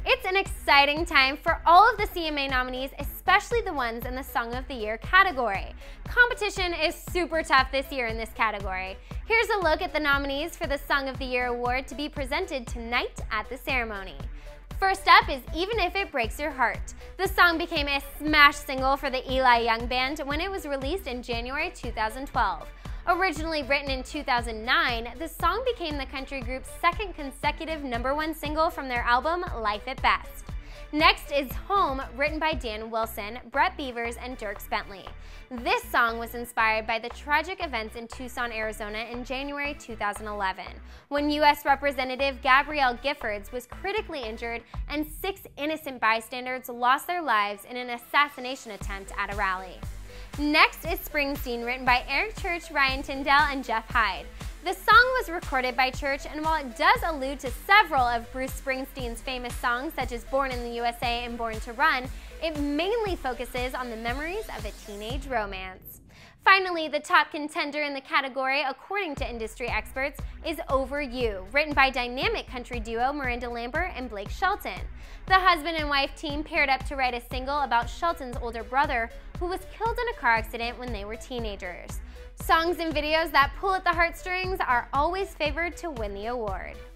It's an exciting time for all of the CMA nominees, especially the ones in the Song of the Year category. Competition is super tough this year in this category. Here's a look at the nominees for the Song of the Year award to be presented tonight at the ceremony. First up is Even If It Breaks Your Heart. The song became a smash single for the Eli Young Band when it was released in January 2012. Originally written in 2009, the song became the country group's second consecutive #1 single from their album Life at Best. Next is Home, written by Dan Wilson, Brett Beavers, and Dierks Bentley. This song was inspired by the tragic events in Tucson, Arizona in January 2011, when U.S. Representative Gabrielle Giffords was critically injured and 6 innocent bystanders lost their lives in an assassination attempt at a rally. Next is Springsteen, written by Eric Church, Ryan Tyndall, and Jeff Hyde. The song was recorded by Church, and while it does allude to several of Bruce Springsteen's famous songs such as Born in the USA and Born to Run, it mainly focuses on the memories of a teenage romance. Finally, the top contender in the category, according to industry experts, is Over You, written by dynamic country duo Miranda Lambert and Blake Shelton. The husband and wife team paired up to write a single about Shelton's older brother, who was killed in a car accident when they were teenagers. Songs and videos that pull at the heartstrings are always favored to win the award.